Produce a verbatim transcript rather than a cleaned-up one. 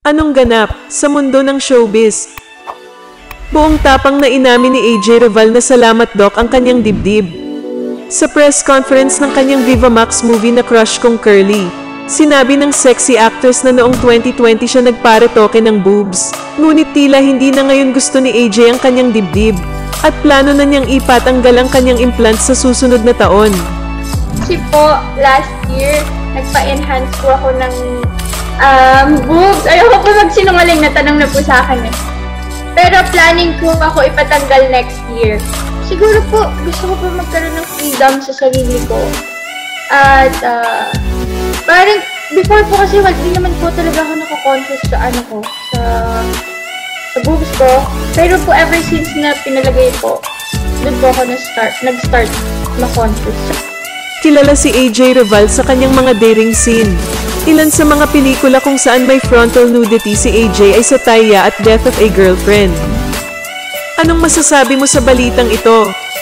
Anong ganap sa mundo ng showbiz? Buong tapang na inamin ni A J Reval na salamat Doc ang kanyang dibdib. Sa press conference ng kanyang Viva Max movie na Crush Kong Curly, sinabi ng sexy actress na noong twenty twenty siya nagparetoke ng boobs. Ngunit tila hindi na ngayon gusto ni A J ang kanyang dibdib, at plano na niyang ipatanggal ang kanyang implant sa susunod na taon. Kasi po, last year, nagpa-enhance po ako ng um, boobs. Ayoko po magsinungaling na tanong na po sa akin eh. Pero planning ko ako ipatanggal next year. Siguro po, gusto ko po magkaroon ng freedom sa sarili ko. At, uh, parang, before po kasi, hindi naman po talaga ako nakakonfess sa ano ko, sa, sa boobs ko. Pero po, ever since na pinalagay po, doon po ako na-start, nag-start ma-confess. Kilala si A J Reval sa kanyang mga daring scene. Ilan sa mga pelikula kung saan may frontal nudity si A J ay sa Taya at Death of a Girlfriend. Anong masasabi mo sa balitang ito?